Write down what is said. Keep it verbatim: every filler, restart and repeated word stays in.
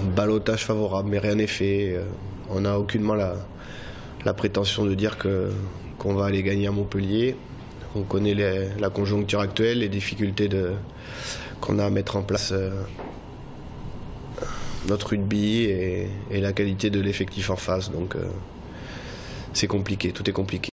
ballottage favorable, mais rien n'est fait. On n'a aucunement la, la prétention de dire que, qu'on va aller gagner à Montpellier. On connaît les, la conjoncture actuelle, les difficultés de, qu'on a à mettre en place euh, notre rugby et, et la qualité de l'effectif en face. Donc euh, c'est compliqué, tout est compliqué.